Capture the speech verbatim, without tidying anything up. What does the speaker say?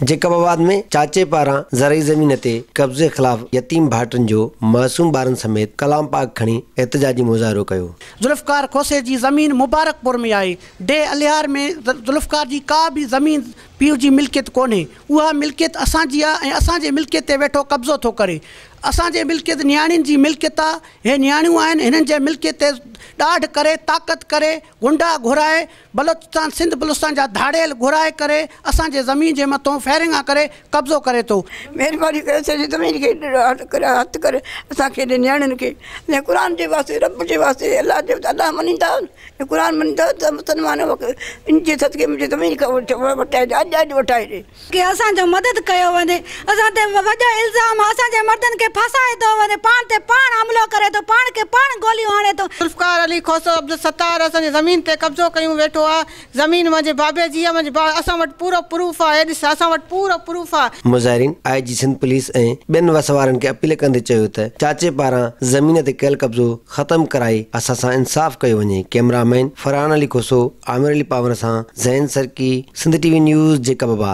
जेकबाबाद में चाचे पारां ज़रई ज़मीन ते कब्ज़े ख़िलाफ़ यतीम भाटनि जो मासूम ॿारनि समेत कलाम पाक खणी एहतजाजी मुज़ाहिरो कयो। ज़ुल्फ़कार खोसे जी ज़मीन मुबारकपुर में आहे। डे अलियार में ज़ुल्फ़कार जी का भी ज़मीन पीउ जी मिल्कियत कोन्हे। उहा मिल्कियत असांजी आहे ऐं असांजे मिल्कियत ते वेठो कब्ज़ो थो करे। असांजे मिल्कियत नियाणियुनि जी मिल्कियत आहे। हे नियाणियूं आहिनि, हिननि जे मिल्कियत ते ॾाढ करे ताक़त करे गुंडा घुराए बलोचिस्तान सिंध बलोचिस्तान जा धाड़ेल घुराए करे असांजे ज़मीन जे मथां फायरिंग करे कब्ज़ो करे थो। महिरबानी करे असांजी ज़मीन खे हथु करे असांखे नियाणियुनि खे क़ुर जे वास्ते रब जे वास्ते अलाह जे अलाह मञींदा ऐं क़ुर मञींदा त मुसलमान इन जे सदके मुंहिंजी ज़मीन खां वठाए ॾे, अॼु अॼु वठाए ॾे की असांजो मदद कयो वञे। असां ते वॾो इल्ज़ाम असांजे मर्दनि खे फसाए थो वञे, पाण ते पाण हमलो करे थो, पाण खे पाण गोलियूं हणे थो। ज़ुल्फ़कार अली खोसो अब्दुल सत्तार असांजी ज़मीन ते कब्ज़ो कयूं वेठो आहे। ज़मीन मुंहिंजे बाबे जी आहे, मुंहिंजे असां वटि पूरो प्रूफ आहे। ॾिस असां वटि पूरो प्रूफ आहे। मुज़ाहिरीन आई जी सिंध पुलिस ऐं ॿियनि वसवारनि खे अपील कंदे चयो त चाचे पारां ज़मीन ते कयल कब्ज़ो ख़तमु कराए असां सां इंसाफ़ कयो वञे। कैमरामैन फरहान अली खोसो, आमिर अली पावर सां ज़ैन सरकी, सिंध टीवी न्यूज़ जेकबाबाद।